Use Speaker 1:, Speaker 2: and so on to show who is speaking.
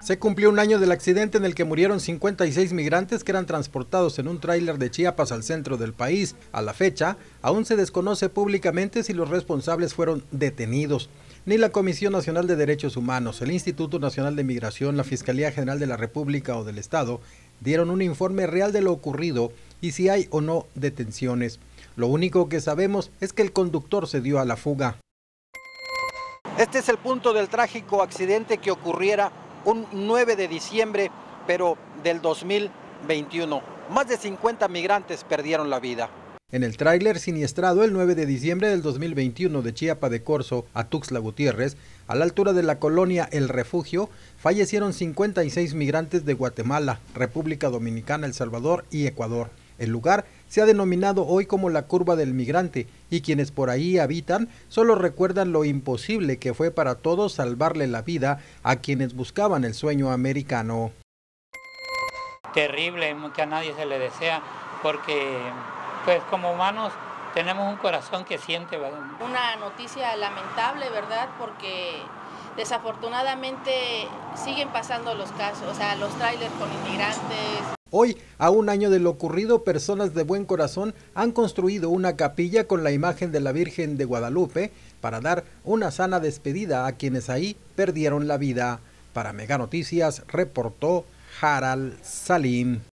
Speaker 1: Se cumplió un año del accidente en el que murieron 56 migrantes que eran transportados en un tráiler de Chiapas al centro del país. A la fecha, aún se desconoce públicamente si los responsables fueron detenidos. Ni la Comisión Nacional de Derechos Humanos, el Instituto Nacional de Migración, la Fiscalía General de la República o del Estado dieron un informe real de lo ocurrido y si hay o no detenciones. Lo único que sabemos es que el conductor se dio a la fuga. Este es el punto del trágico accidente que ocurriera un 9 de diciembre, pero del 2021. Más de 50 migrantes perdieron la vida. En el tráiler siniestrado el 9 de diciembre del 2021 de Chiapa de Corzo a Tuxtla Gutiérrez, a la altura de la colonia El Refugio, fallecieron 56 migrantes de Guatemala, República Dominicana, El Salvador y Ecuador. El lugar se ha denominado hoy como la curva del migrante y quienes por ahí habitan solo recuerdan lo imposible que fue para todos salvarle la vida a quienes buscaban el sueño americano.
Speaker 2: Terrible, que a nadie se le desea, porque pues como humanos tenemos un corazón que siente, ¿verdad?
Speaker 3: Una noticia lamentable, ¿verdad? Porque desafortunadamente siguen pasando los casos, o sea, los trailers con inmigrantes.
Speaker 1: Hoy, a un año de lo ocurrido, personas de buen corazón han construido una capilla con la imagen de la Virgen de Guadalupe para dar una sana despedida a quienes ahí perdieron la vida. Para Mega Noticias, reportó Haral Salim.